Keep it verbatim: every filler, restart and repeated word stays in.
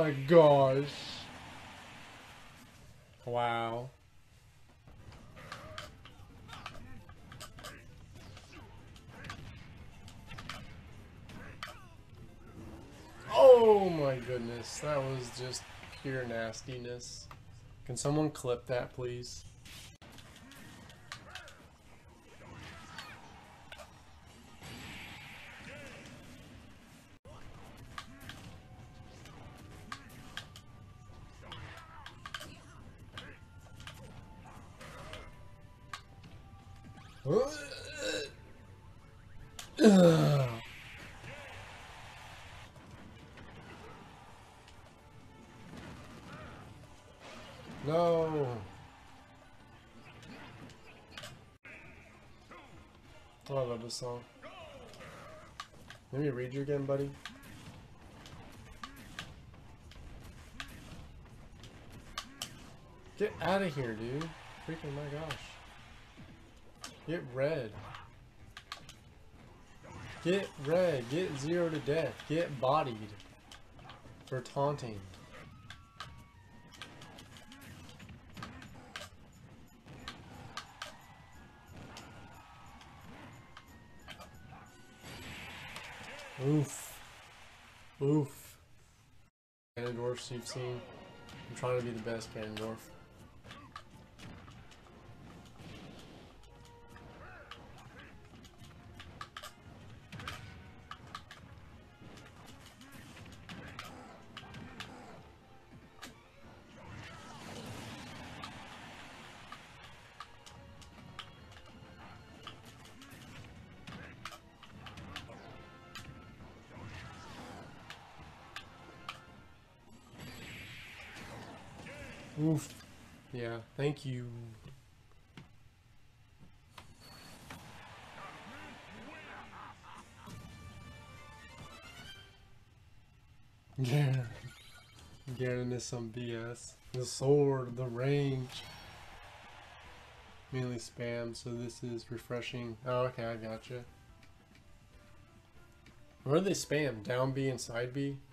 my gosh. Wow. Oh my goodness, that was just pure nastiness. Can someone clip that, please? Ugh. No. Oh, I love this song. Let me read you again, buddy. Get out of here, dude. Freaking my gosh. Get red. Get red. Get zero to death. Get bodied. For taunting. Oof. Oof. Ganondorfs you've seen. I'm trying to be the best Ganondorf. Oof. Yeah, thank you. Yeah. Getting into some B S. The sword, the range. Mainly spam, so this is refreshing. Oh, okay, I gotcha. Where do they spam? Down B and side B?